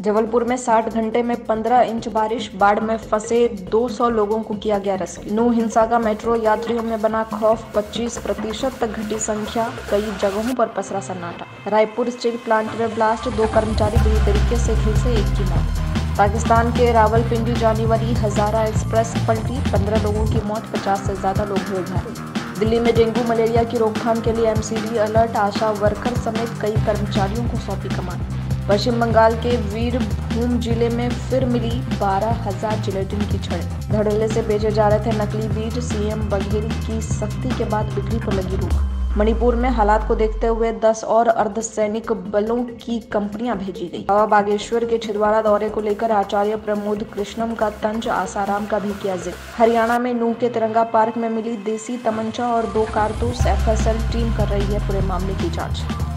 जबलपुर में 60 घंटे में 15 इंच बारिश, बाढ़ में फंसे 200 लोगों को किया गया रेस्क्यू। नू हिंसा का मेट्रो यात्रियों में बना खौफ, 25% तक घटी संख्या, कई जगहों पर पसरा सन्नाटा। रायपुर स्टील प्लांट में ब्लास्ट, 2 कर्मचारी बुरी तरीके से झुलसे, 1 की मौत। पाकिस्तान के रावलपिंडी जाने वाली हजारा एक्सप्रेस पलटी, 15 लोगों की मौत, 50 से ज्यादा लोग हुए घायल। दिल्ली में डेंगू मलेरिया की रोकथाम के लिए एमसीडी अलर्ट, आशा वर्कर समेत कई कर्मचारियों को सौंपी कमान। पश्चिम बंगाल के वीरभूम जिले में फिर मिली 12,000 जिलेटिन की छड़ें। धड़ल्ले से बेचे जा रहे थे नकली बीज, सीएम बघेल की सख्ती के बाद बिक्री पर लगी रोक। मणिपुर में हालात को देखते हुए 10 और अर्धसैनिक बलों की कंपनियां भेजी गई। बाबा बागेश्वर के छिंदवाड़ा दौरे को लेकर आचार्य प्रमोद कृष्णम का तंज, आसाराम का भी किया जिक्र। हरियाणा में नूह के तिरंगा पार्क में मिली देसी तमंचा और 2 कारतूस, एफएसएल टीम कर रही है पूरे मामले की जांच।